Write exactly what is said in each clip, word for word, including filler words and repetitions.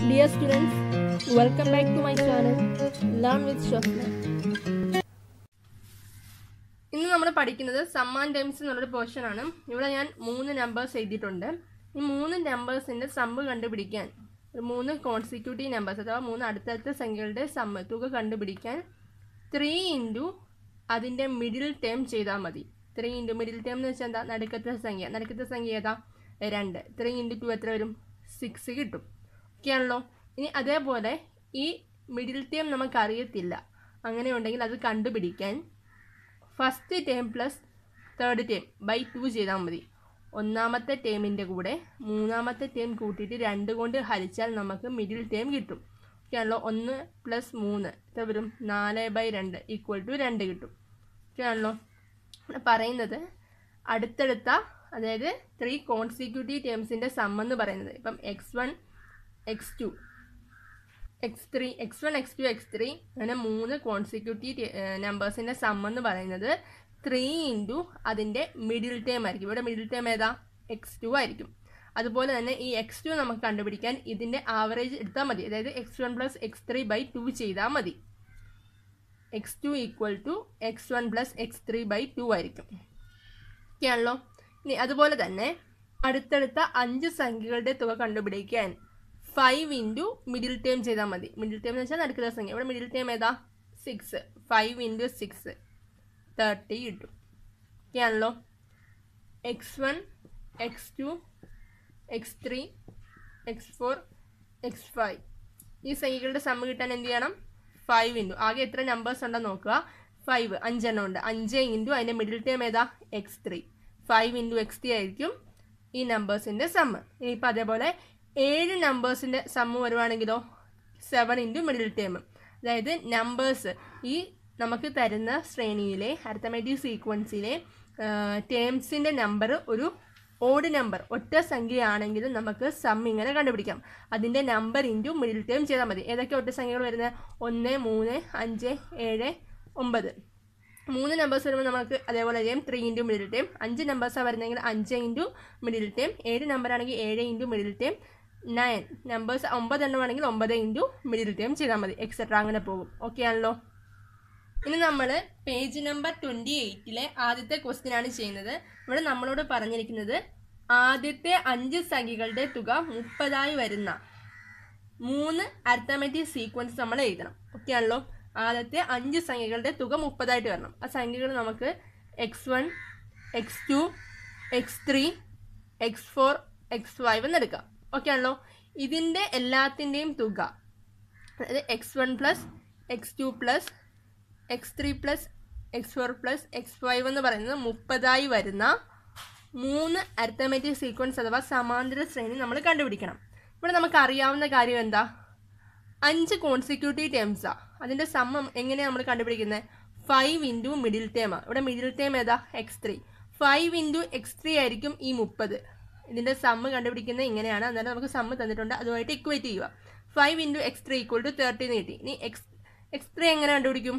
Dear students, welcome back to my channel Learn with Shafna. ഇന്ന് നമ്മൾ പഠിക്കുന്നത് sum and times എന്നുള്ളൊരു portion ആണ്. ഇവിടെ ഞാൻ മൂന്ന് നമ്പേഴ്സ് എഴുതിയിട്ടുണ്ട്. ഈ മൂന്ന് നമ്പേഴ്സിന്റെ സമ്മ് കണ്ടുപിടിക്കാൻ, മൂന്ന് കോൺസിക്യൂട്ടീവ് നമ്പേഴ്സ് അഥവാ മൂന്ന് അടുത്തടുത്ത സംഖ്യകളുടെ സമ്മ് തുക കണ്ടുപിടിക്കാൻ ത്രീ ഇൻറ്റു അതിൻ്റെ മിഡിൽ ടേം ചെയ്താൽ മതി. ത്രീ ഇൻറ്റു മിഡിൽ ടേം എന്ന് വെച്ചാൽ എന്താ? നടുക്കത്തെ സംഖ്യ. നടുക്കത്തെ സംഖ്യ ഏതാ? രണ്ട്. ത്രീ ഇൻറ്റു ടു എത്ര വരും? സിക്സ് കിട്ടും. ഓക്കെ ആണല്ലോ. ഇനി അതേപോലെ ഈ മിഡിൽ ടേം നമുക്കറിയത്തില്ല, അങ്ങനെ ഉണ്ടെങ്കിൽ അത് കണ്ടുപിടിക്കാൻ first term plus third term by two ചെയ്താൽ മതി. ഒന്നാമത്തെ ടേമിൻ്റെ കൂടെ മൂന്നാമത്തെ ടേം കൂട്ടിയിട്ട് രണ്ട് കൊണ്ട് ഹരിച്ചാൽ നമുക്ക് മിഡിൽ ടേം കിട്ടും. ഓക്കെ ആണല്ലോ. ഒന്ന് പ്ലസ് മൂന്ന് എത്ര വരും? നാല് ബൈ രണ്ട് ഈക്വൽ ടു രണ്ട് കിട്ടും. ഓക്കെ ആണല്ലോ. പറയുന്നത് അടുത്തടുത്ത, അതായത് ത്രീ കോൺസിക്യൂട്ടീവ് ടേംസിൻ്റെ സമ്മെന്ന് പറയുന്നത് ഇപ്പം x one x two x three x one x two x three അങ്ങനെ മൂന്ന് കോൺസിക്യൂട്ടീവ് നമ്പേഴ്സിൻ്റെ സമ്മെന്ന് പറയുന്നത് ത്രീ ഇൻറ്റു അതിൻ്റെ മിഡിൽ ടേം ആയിരിക്കും. ഇവിടെ മിഡിൽ ടേം ഏതാ? എക്സ് ടു ആയിരിക്കും. അതുപോലെ തന്നെ ഈ എക്സ് ടു നമുക്ക് കണ്ടുപിടിക്കാൻ ഇതിൻ്റെ ആവറേജ് എടുത്താൽ മതി. അതായത് x one plus x three by two ചെയ്താൽ മതി. X two equal to x one plus x three by two ആയിരിക്കും. ഓക്കെ ആണല്ലോ. ഇനി അതുപോലെ തന്നെ അടുത്തടുത്ത അഞ്ച് സംഖ്യകളുടെ തുക കണ്ടുപിടിക്കാൻ ഫൈവ് ഇൻറ്റു മിഡിൽ ടേം ചെയ്താൽ മതി. മിഡിൽ ടേം എന്ന് വെച്ചാൽ നടുക്കുന്ന സംഖ്യ. ഇവിടെ മിഡിൽ ടേം ഏതാ? Six. Five into six thirty കിട്ടും. ഓക്കെ ആണല്ലോ. X one x two x three x four x five ഈ സംഖ്യകളുടെ സമ്മ് കിട്ടാൻ എന്ത് ചെയ്യണം? ഫൈവ് ഇൻറ്റു ആകെ എത്ര നമ്പേഴ്സ് ഉണ്ടെന്ന് നോക്കുക. ഫൈവ് അഞ്ചെണ്ണം ഉണ്ട്. അഞ്ച് ഇൻറ്റു അതിൻ്റെ മിഡിൽ ടേം ഏതാ? X three. Five into x three ആയിരിക്കും ഈ നമ്പേഴ്സിൻ്റെ സമ്മ്. ഇനിയിപ്പോൾ അതേപോലെ ഏഴ് നമ്പേഴ്സിൻ്റെ സമ്മ് വരുവാണെങ്കിലോ സെവൻ ഇൻറ്റു മിഡിൽ ടേം. അതായത് നമ്പേഴ്സ് ഈ നമുക്ക് തരുന്ന ശ്രേണിയിലെ അരിത്തമെറ്റിക് സീക്വൻസിലെ ടേംസിൻ്റെ നമ്പർ ഒരു ഓഡ് നമ്പർ ഒറ്റ സംഖ്യയാണെങ്കിൽ നമുക്ക് സം ഇങ്ങനെ കണ്ടുപിടിക്കാം. അതിൻ്റെ നമ്പർ ഇൻറ്റു മിഡിൽ ടേം ചെയ്താൽ മതി. ഏതൊക്കെ ഒറ്റ സംഖ്യകൾ വരുന്നത്? ഒന്ന്, മൂന്ന്, അഞ്ച്, ഏഴ്, ഒമ്പത്. മൂന്ന് നമ്പേഴ്സ് വരുമ്പോൾ നമുക്ക് അതേപോലെ ചെയ്യാം. Three into middle term. അഞ്ച് നമ്പേഴ്സാണ് വരുന്നതെങ്കിൽ അഞ്ച് ഇൻറ്റു മിഡിൽ ടേം. ഏഴ് നമ്പറാണെങ്കിൽ ഏഴ് into middle term. Nine numbers ഒമ്പതെണ്ണമാണെങ്കിൽ ഒമ്പത് ഇൻറ്റു മിഡിൽ ടേം ചെയ്താൽ മതി. എക്സെട്ര അങ്ങനെ പോകും. ഓക്കെ ആണല്ലോ. ഇനി നമ്മൾ പേജ് നമ്പർ ട്വൻറ്റി എയ്റ്റിലെ ആദ്യത്തെ ക്വസ്റ്റ്യൻ ആണ് ചെയ്യുന്നത്. ഇവിടെ നമ്മളോട് പറഞ്ഞിരിക്കുന്നത് ആദ്യത്തെ അഞ്ച് സംഖ്യകളുടെ തുക മുപ്പതായി വരുന്ന മൂന്ന് അരിത്തമെറ്റിക് സീക്വൻസ് നമ്മൾ എഴുതണം. ഓക്കെ ആണല്ലോ. ആദ്യത്തെ അഞ്ച് സംഖ്യകളുടെ തുക മുപ്പതായിട്ട് വരണം. ആ സംഖ്യകൾ നമുക്ക് x one x two x three x four x five എന്നെടുക്കാം. ഓക്കെ ആണല്ലോ. ഇതിൻ്റെ എല്ലാത്തിൻ്റെയും തുക, അതായത് x one plus x two plus x three plus x four plus x five എന്ന് പറയുന്നത് മുപ്പതായി വരുന്ന മൂന്ന് അരിത്തമെറ്റിക് സീക്വൻസ് അഥവാ സമാന്തര ശ്രേണി നമ്മൾ കണ്ടുപിടിക്കണം. ഇവിടെ നമുക്ക് അറിയാവുന്ന കാര്യം എന്താ? അഞ്ച് കോൺസിക്യൂട്ടീവ് ടേംസാണ്. അതിൻ്റെ സമ്മം എങ്ങനെയാണ് നമ്മൾ കണ്ടുപിടിക്കുന്നത്? ഫൈവ് ഇൻറ്റു മിഡിൽ ടേമാണ്. ഇവിടെ മിഡിൽ ടേം ഏതാ? X three. Five into x three ആയിരിക്കും ഈ മുപ്പത്. ഇതിൻ്റെ സമ്മ് കണ്ടുപിടിക്കുന്നത് ഇങ്ങനെയാണ്. അന്നേരം നമുക്ക് സമ്മ് തന്നിട്ടുണ്ട്, അതുമായിട്ട് ഇക്വേറ്റ് ചെയ്യുക. Five into x three equal to thirty എന്ന് കിട്ടി. ഇനി എക്സ് എക്സ് ത്രീ എങ്ങനെ കണ്ടുപിടിക്കും?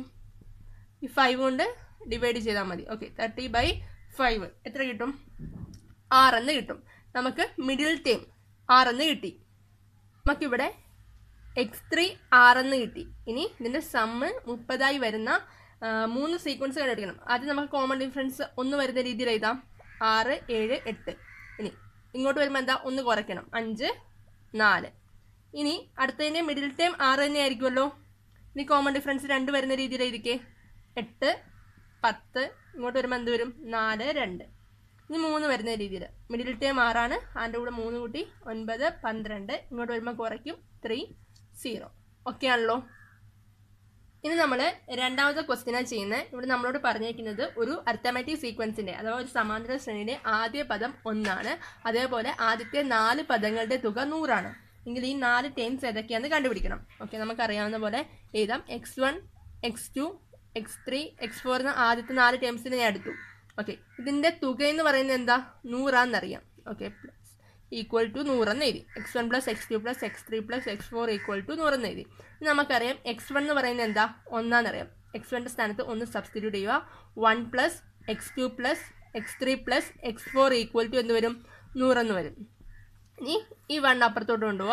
ഈ ഫൈവ് കൊണ്ട് ഡിവൈഡ് ചെയ്താൽ മതി. ഓക്കെ, തേർട്ടി ബൈ ഫൈവ് എത്ര കിട്ടും? ആറെന്ന് കിട്ടും. നമുക്ക് മിഡിൽ ടേം ആറെന്ന് കിട്ടി. നമുക്കിവിടെ എക്സ് ത്രീ ആറെന്ന് കിട്ടി. ഇനി ഇതിൻ്റെ സമ്മ് മുപ്പതായി വരുന്ന മൂന്ന് സീക്വൻസ് കണ്ടുപിടിക്കണം. ആദ്യം നമുക്ക് കോമൺ ഡിഫറൻസ് ഒന്ന് വരുന്ന രീതിയിൽ എഴുതാം. ആറ്, ഏഴ്, എട്ട്. ഇനി ഇങ്ങോട്ട് വരുമ്പോൾ എന്താ? ഒന്ന് കുറയ്ക്കണം. അഞ്ച്, നാല്. ഇനി അടുത്തതിൻ്റെ മിഡിൽ ടേം ആറ് തന്നെ ആയിരിക്കുമല്ലോ. ഇനി കോമൺ ഡിഫറൻസ് രണ്ട് വരുന്ന രീതിയിൽ എഴുതിക്കേ. എട്ട്, പത്ത്. ഇങ്ങോട്ട് വരുമ്പോൾ എന്ത് വരും? നാല്, രണ്ട്. ഇനി മൂന്ന് വരുന്ന രീതിയിൽ മിഡിൽ ടേം ആറാണ്. അതിൻ്റെ കൂടെ മൂന്ന് കൂട്ടി ഒൻപത്, പന്ത്രണ്ട്. ഇങ്ങോട്ട് വരുമ്പോൾ കുറയ്ക്കും. Three, zero. ഓക്കെ ആണല്ലോ. ഇനി നമ്മൾ രണ്ടാമത്തെ ക്വസ്റ്റ്യനാണ് ചെയ്യുന്നത്. ഇവിടെ നമ്മളോട് പറഞ്ഞിരിക്കുന്നത് ഒരു അരിത്തമെറ്റിക് സീക്വൻസിൻ്റെ അഥവാ ഒരു സമാന്തര ശ്രേണിയുടെ ആദ്യ പദം ഒന്നാണ്. അതേപോലെ ആദ്യത്തെ നാല് പദങ്ങളുടെ തുക നൂറാണ്. എങ്കിൽ ഈ നാല് ടേംസ് ഏതൊക്കെയാണെന്ന് കണ്ടുപിടിക്കണം. ഓക്കെ, നമുക്കറിയാവുന്ന പോലെ എഴുതാം. X one x two x three x four എന്ന ആദ്യത്തെ നാല് ടേംസിനെ ഞാൻ എടുത്തു. ഓക്കെ, ഇതിൻ്റെ തുക എന്ന് പറയുന്നത് എന്താ? നൂറാന്നറിയാം. ഓക്കെ, ഈക്വൽ ടു നൂറെന്ന് എഴുതി. X one plus x two plus x three plus x four equal to നൂറെന്ന് എഴുതി. നമുക്കറിയാം എക്സ് വൺ എന്ന് പറയുന്നത് എന്താ? ഒന്നാന്നറിയാം. എക്സ് വണ്ണിൻ്റെ സ്ഥാനത്ത് ഒന്ന് സബ്സ്റ്റിറ്റ്യൂട്ട് ചെയ്യുക. One plus x two plus x three plus x four equal to എന്ത് വരും? നൂറെന്ന് വരും. ഇനി ഈ വൺ അപ്പുറത്തോട്ട് കൊണ്ടുപോകാം.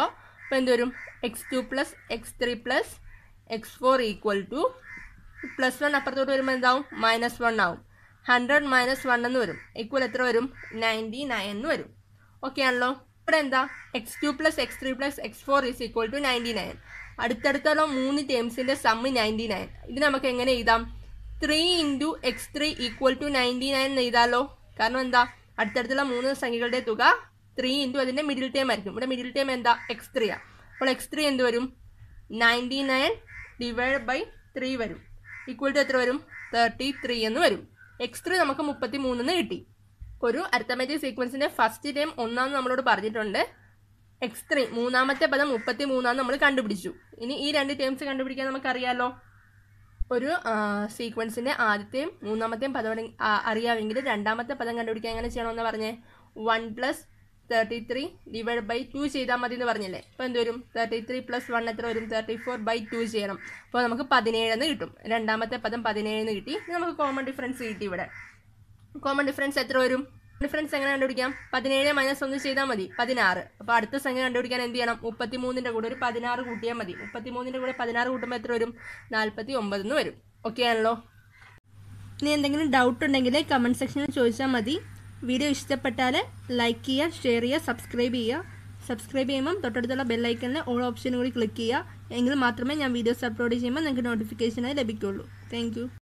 അപ്പോൾ എന്ത് വരും? X two plus x three plus x four equal to plus one അപ്പുറത്തോട്ട് വരുമ്പോൾ എന്താവും? മൈനസ് വൺ ആവും. ഹൺഡ്രഡ് മൈനസ് വൺ എന്ന് വരും. ഈക്വൽ എത്ര വരും? നയൻറ്റി നയൻ എന്ന് വരും. ഓക്കെ ആണല്ലോ? ഇവിടെ എന്താ? X two plus x three plus x four is equal to ninety nine. അടുത്തടുത്തുള്ള മൂന്ന് ടേംസിൻ്റെ സമ്മ് നയൻറ്റി നയൻ. ഇത് നമുക്ക് എങ്ങനെ എഴുതാം? Three into x three equal to ninety nine എന്ന് എഴുതാമല്ലോ. കാരണം എന്താ? അടുത്തടുത്തുള്ള മൂന്ന് സംഖ്യകളുടെ തുക ത്രീ ഇൻറ്റു അതിൻ്റെ മിഡിൽ ടേം ആയിരിക്കും. ഇവിടെ മിഡിൽ ടേം എന്താ? എക്സ് ത്രീ ആണ്. അപ്പോൾ എക്സ് ത്രീ എന്ത് വരും? Ninety nine divide by three വരും. ഈക്വൽ ടു എത്ര വരും? തേർട്ടി ത്രീ എന്ന് വരും. എക്സ് ത്രീ നമുക്ക് മുപ്പത്തി മൂന്നെന്ന് കിട്ടി. ഒരു അരിത്തമെറ്റിക് സീക്വൻസിൻ്റെ ഫസ്റ്റ് ടൈം ഒന്നാന്ന് നമ്മളോട് പറഞ്ഞിട്ടുണ്ട്. എക്സ് ത്രീ മൂന്നാമത്തെ പദം മുപ്പത്തി മൂന്നാന്ന് നമ്മൾ കണ്ടുപിടിച്ചു. ഇനി ഈ രണ്ട് ടേംസ് കണ്ടുപിടിക്കാൻ നമുക്കറിയാമല്ലോ. ഒരു സീക്വൻസിൻ്റെ ആദ്യത്തെയും മൂന്നാമത്തെയും പദം അറിയാമെങ്കിൽ രണ്ടാമത്തെ പദം കണ്ടുപിടിക്കാൻ എങ്ങനെ ചെയ്യണമെന്ന് പറഞ്ഞേ? One plus thirty three divide by two ചെയ്താൽ മതി എന്ന് പറഞ്ഞില്ലേ? അപ്പോൾ എന്ത് വരും? തേർട്ടി ത്രീ പ്ലസ് വൺ എത്ര വരും? തേർട്ടി ഫോർ ബൈ ടു ചെയ്യണം. അപ്പോൾ നമുക്ക് പതിനേഴെന്ന് കിട്ടും. രണ്ടാമത്തെ പദം പതിനേഴെന്ന് കിട്ടി. നമുക്ക് കോമൺ ഡിഫറൻസ് കിട്ടി. ഇവിടെ കോമൺ ഡിഫറൻസ് എത്ര വരും? ഡിഫറൻസ് എങ്ങനെ കണ്ടുപിടിക്കാം? പതിനേഴ് മൈനസ് ഒന്ന് ചെയ്താൽ മതി, പതിനാറ്. അപ്പോൾ അടുത്ത സംഖ്യ കണ്ടുപിടിക്കാൻ എന്ത് ചെയ്യണം? മുപ്പത്തി മൂന്നിൻ്റെ കൂടെ ഒരു പതിനാറ് കൂട്ടിയാൽ മതി. മുപ്പത്തി മൂന്നിൻ്റെ കൂടെ പതിനാറ് കൂട്ടുമ്പോൾ എത്ര വരും? നാൽപ്പത്തി ഒമ്പതെന്ന് വരും. ഓക്കെ ആണല്ലോ? ഇനി എന്തെങ്കിലും ഡൗട്ട് ഉണ്ടെങ്കിൽ കമൻറ്റ് സെക്ഷനിൽ ചോദിച്ചാൽ മതി. വീഡിയോ ഇഷ്ടപ്പെട്ടാൽ ലൈക്ക് ചെയ്യുക, ഷെയർ ചെയ്യുക, സബ്സ്ക്രൈബ് ചെയ്യുക. സബ്സ്ക്രൈബ് ചെയ്യുമ്പം തൊട്ടടുത്തുള്ള ബെല്ലൈക്കണിൽ ഓൾ ഓപ്ഷൻ കൂടി ക്ലിക്ക് ചെയ്യുക. എങ്കിൽ മാത്രമേ ഞാൻ വീഡിയോസ് അപ്ലോഡ് ചെയ്യുമ്പോൾ നിങ്ങൾക്ക് നോട്ടിഫിക്കേഷനായി ലഭിക്കുകയുള്ളൂ. Thank U.